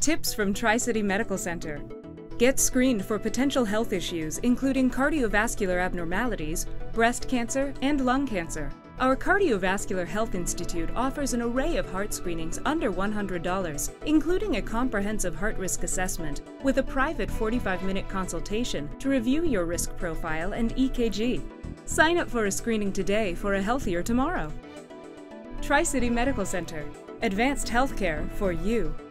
Tips from Tri-City Medical Center. Get screened for potential health issues, including cardiovascular abnormalities, breast cancer, and lung cancer. Our Cardiovascular Health Institute offers an array of heart screenings under $100, including a comprehensive heart risk assessment with a private 45-minute consultation to review your risk profile and EKG. Sign up for a screening today for a healthier tomorrow. Tri-City Medical Center. Advanced healthcare for you.